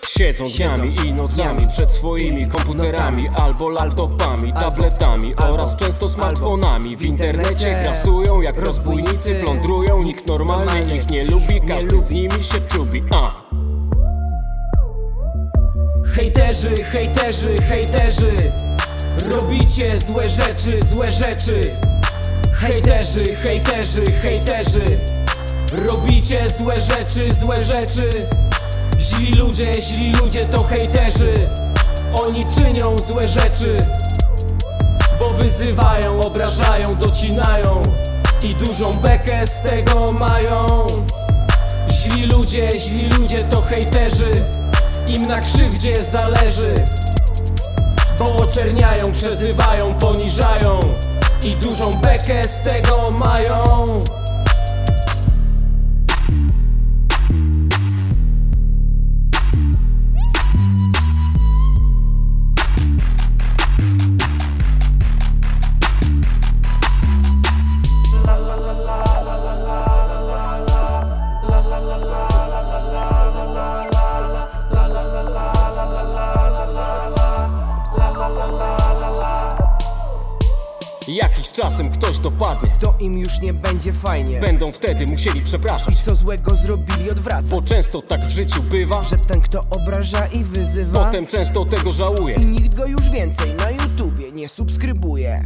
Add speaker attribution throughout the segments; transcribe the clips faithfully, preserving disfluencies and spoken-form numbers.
Speaker 1: Siedzą dniami i nocami przed swoimi komputerami albo laptopami, tabletami oraz często smartfonami. W internecie grasują jak rozbójnicy, plądrują, nikt normalnie ich nie lubi, każdy z nimi się czubi. A.
Speaker 2: Hejterzy, hejterzy, hejterzy, robicie złe rzeczy, złe rzeczy. Hejterzy, hejterzy, hejterzy, robicie złe rzeczy, złe rzeczy. Źli ludzie, źli ludzie to hejterzy. Oni czynią złe rzeczy, bo wyzywają, obrażają, docinają i dużą bekę z tego mają. Źli ludzie, źli ludzie to hejterzy. Im na krzywdzie zależy, bo oczerniają, przezywają, poniżają i dużą bekę z tego mają.
Speaker 1: Jakiś czasem ktoś dopadnie,
Speaker 3: to im już nie będzie fajnie.
Speaker 1: Będą wtedy musieli przepraszać,
Speaker 3: i co złego zrobili odwracać.
Speaker 1: Bo często tak w życiu bywa,
Speaker 3: że ten kto obraża i wyzywa,
Speaker 1: potem często tego żałuje
Speaker 3: i nikt go już więcej na YouTubie nie subskrybuje.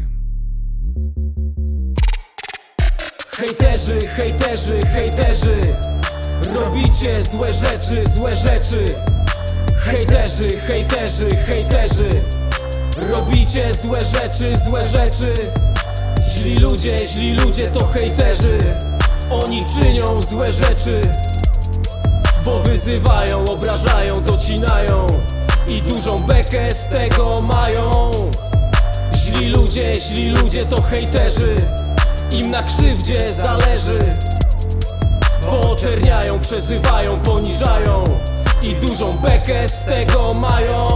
Speaker 2: Hejterzy, hejterzy, hejterzy, robicie złe rzeczy, złe rzeczy. Hejterzy, hejterzy, hejterzy, robicie złe rzeczy, złe rzeczy. Źli ludzie, źli ludzie to hejterzy. Oni czynią złe rzeczy, bo wyzywają, obrażają, docinają i dużą bekę z tego mają. Źli ludzie, źli ludzie to hejterzy. Im na krzywdzie zależy, bo oczerniają, przezywają, poniżają i dużą bekę z tego mają.